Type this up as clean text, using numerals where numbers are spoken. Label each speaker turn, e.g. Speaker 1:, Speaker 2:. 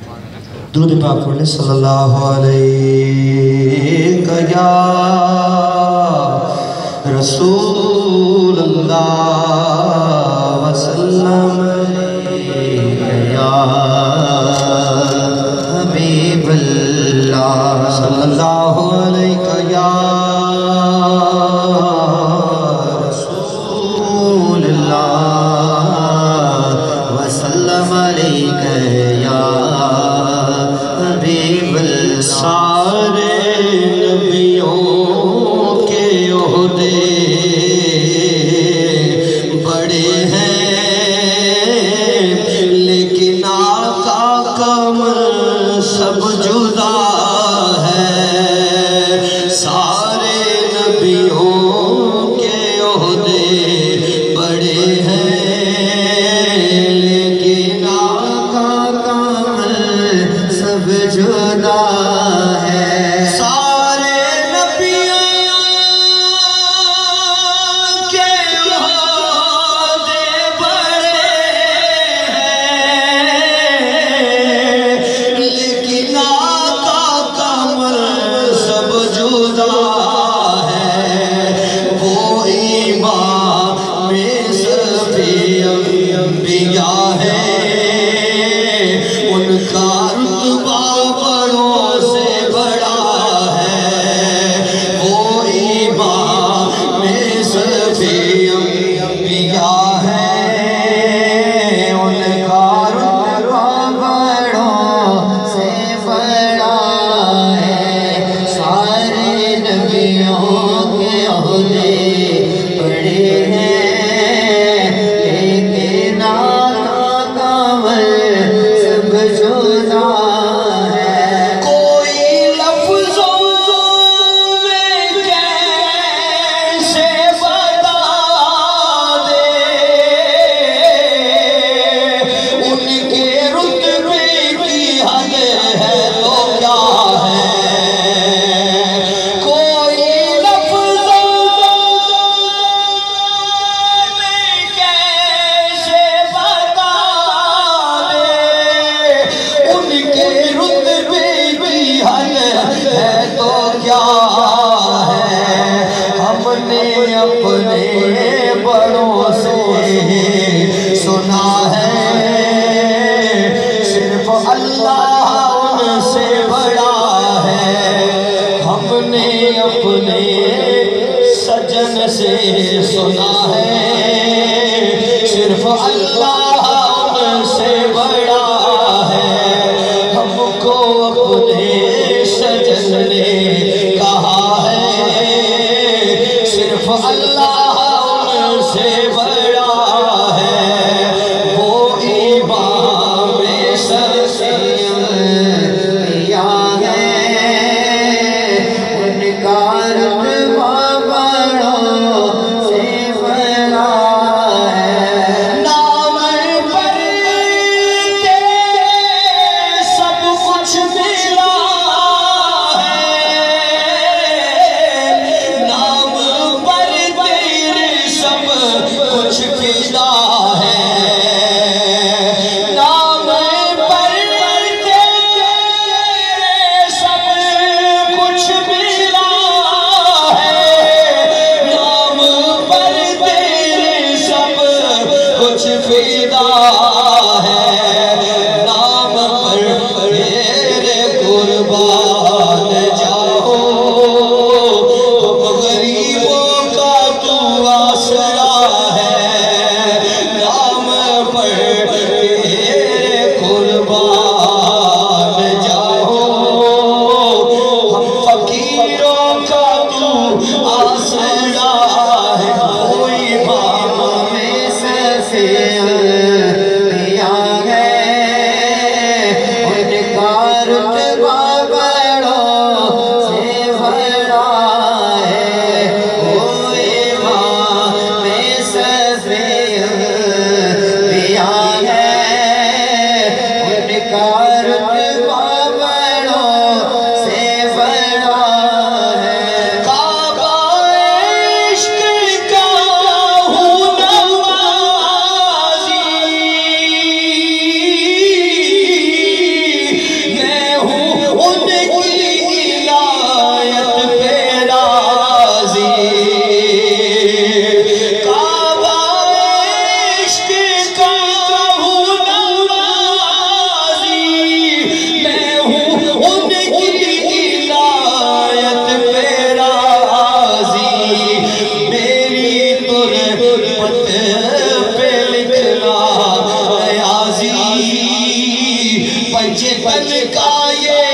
Speaker 1: درود پاک پڑھ لیں صلی اللہ علیہ یا رسول اللہ وسلم یا حبیب اللہ صلی اللہ علیہ یا رسول اللہ وسلم علیہ یا سارے نبیوں کے عہدے بڑے ہیں لیکن آقا کا سب جدا ہے سارے نبیوں کے عہدے بڑے ہیں لیکن آقا کا سب جدا ہے سارے نبیوں کے عہدے بڑے ہیں لیکن آقا کا سب جدا ہے وہ امام سبھی انبیاء ہے ان کا رتبہ بڑوں سے بڑا ہے وہ امام سبھی انبیاء ہے ان کا رتبہ بڑوں سے بڑا ہے سارے نبیوں کے عہدے بڑے ہیں لیکن آقا کا سب جدا ہے کوئی لفظوں میں کیسے بتا دے ان کے رتبے کی حد ہے تو کیا ہے کوئی لفظوں میں کیسے بتا دے ان کے رتبے کی حد ہے تو کیا ہے ہم نے اپنے بڑوں سے سنا ہے صرف اللہ ان سے بڑا ہے ہم نے اپنے سجن سے سنا ہے صرف اللہ ان سے بڑا ہے ہم کو اپنے سجن نے کہا ہے صرف اللہ ان سے بڑا ہے وہ امام سبھی انبیاء ہے ان کا رتبہ بڑوں سے بڑا ہے نام بچپن کا یہ